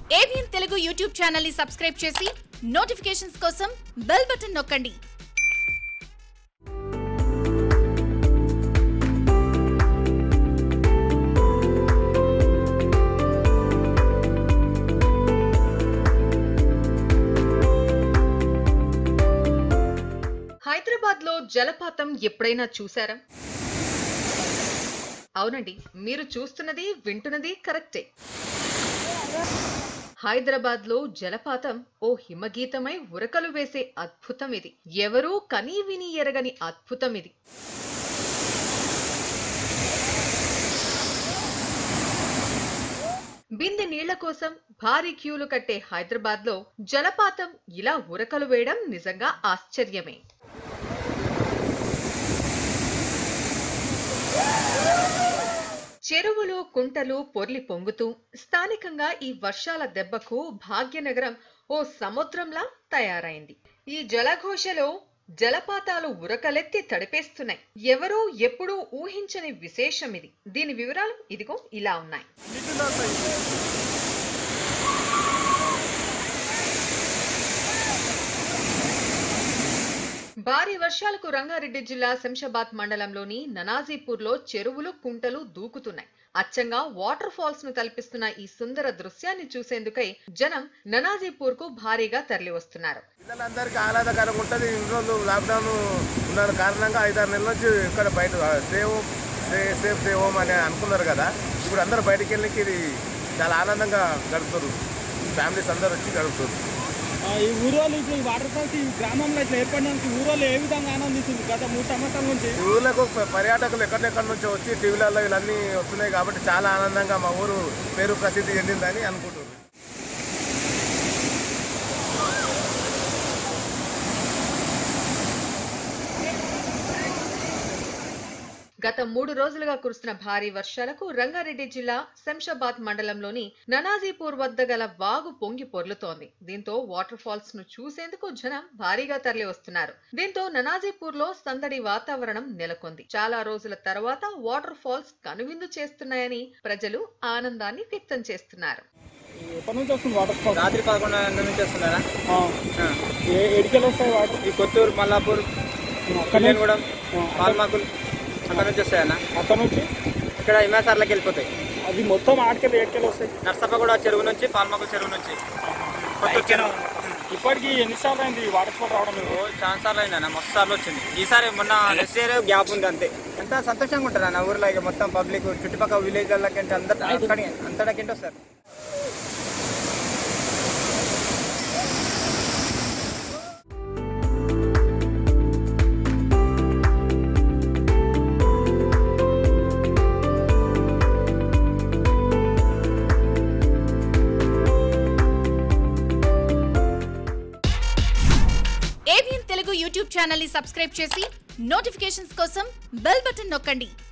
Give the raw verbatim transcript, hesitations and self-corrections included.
ABN Telugu YouTube channel ని subscribe చేసి notifications కోసం బెల్ బటన్ నొక్కండి. హైదరాబాద్ లో జలపాతం ఎప్పుడైనా చూసారా? అవునండి, మీరు చూస్తున్నది వింటున్నది కరెక్టే. హైదరాబాద్ లో జలపాతం ఓ హిమగీతమై ఉరకలు వేసే అద్భుతం ఇది. ఎవరూ కనీ విని ఎరగని అద్భుతం ఇది. బిందె నీళ్ల కోసం భారీ క్యూలు కట్టే హైదరాబాద్ లో జలపాతం ఇలా ఉరకలు వేయడం నిజంగా ఆశ్చర్యమే. చెరువులు కుంటలు పొర్లి పొంగుతూ స్థానికంగా ఈ వర్షాల దెబ్బకు భాగ్యనగరం ఓ సముద్రంలా తయారైంది. ఈ జలఘోషలో జలపాతాలు ఉరకలెత్తి తడిపేస్తున్నాయి. ఎవరూ ఎప్పుడూ ఊహించని విశేషం ఇది. దీని వివరాలు ఇదిగో ఇలా ఉన్నాయి. భారీ వర్షాలకు రంగారెడ్డి జిల్లా శంషాబాద్ మండలంలోని ననాజీపూర్ లో చెరువులు కుంటలు దూకుతున్నాయి. అచ్చంగా వాటర్ ఫాల్స్ ను తలపిస్తున్న ఈ సుందర దృశ్యాన్ని చూసేందుకై జనం ననాజీపూర్ కు భారీగా తరలి వస్తున్నారు. పిల్లలందరికీ ఆహ్లాదకరంగా ఉంటుంది. ఇన్ని రోజులు లాక్డౌన్ ఉన్న కారణంగా ఐదారు నెలల నుంచి ఇక్కడ బయట సేవ్ సేఫ్ సేవ్ హోమ్ అని అనుకున్నారు కదా. ఇప్పుడు అందరూ బయటకు వెళ్ళి ఇది చాలా ఆనందంగా గడుపుతారు. ఫ్యామిలీస్ అందరూ వచ్చి గడుపుతారు. ఈ ఊరోళ్ళు ఇప్పుడు ఈ వాటర్ ఫాల్స్ ఈ గ్రామంలో ఇట్లా ఏర్పడడానికి ఊరోళ్ళు ఏ విధంగా ఆనందిస్తుంది గత మూడు సంవత్సరాల నుంచి? ఈ ఊర్లకు పర్యాటకులు ఎక్కడెక్కడి నుంచి వచ్చి టీవీలలో ఇవన్నీ వస్తున్నాయి కాబట్టి చాలా ఆనందంగా మా ఊరు పేరు ప్రసిద్ధి చెందిందని అనుకుంటున్నారు. గత మూడు రోజులుగా కురుస్తున్న భారీ వర్షాలకు రంగారెడ్డి జిల్లా శంషాబాద్ మండలంలోని ననాజీపూర్ వద్ద గల వాగు పొంగి పొర్లుతోంది. దీంతో వాటర్ ఫాల్స్ ను చూసేందుకు జనం భారీగా తరలి వస్తున్నారు. దీంతో ననాజీపూర్ లో సందడి వాతావరణం నెలకొంది. చాలా రోజుల తర్వాత వాటర్ ఫాల్స్ కనువిందు చేస్తున్నాయని ప్రజలు ఆనందాన్ని వ్యక్తం చేస్తున్నారు. రాత్రి పదకొండు నుంచి వస్తున్నారా? ఎడికెళ్ళి వస్తాయి వాటర్? ఈ కొత్తూరు, మల్లాపూర్, కళ్యాణగూడెం, పాల్మాకుల్ అక్కడ నుంచి వస్తాయన్న. అక్కడ నుంచి ఇక్కడ హిమాసార్లకి వెళ్ళిపోతాయి. అది మొత్తం ఆటకెళ్ళి ఏడుకెళ్ళి వస్తాయి. నర్సప్పగూడ చెరువు నుంచి, పాల్మాకుల్ చెరువు నుంచి. ఇప్పటికి ఎన్నిసార్లు అయింది వాటర్ ఫాల్ రావడం? చాలా సార్లు అయిందన్న, మస్తు సార్లు వచ్చింది. ఈసారి మొన్న నెక్స్ట్ ఇయర్ గ్యాప్ ఉంది అంతే. ఎంత సంతోషంగా ఉంటుంది అన్న ఊర్లో. ఇక మొత్తం పబ్లిక్ చుట్టుపక్కల విలేజ్ వాళ్ళకి అందరు అక్కడికి అంతడాకింటి వస్తారు. ఏబిఎన్ తెలుగు యూట్యూబ్ ఛానల్ ని సబ్స్క్రైబ్ చేసి నోటిఫికేషన్స్ కోసం బెల్ బటన్ నొక్కండి.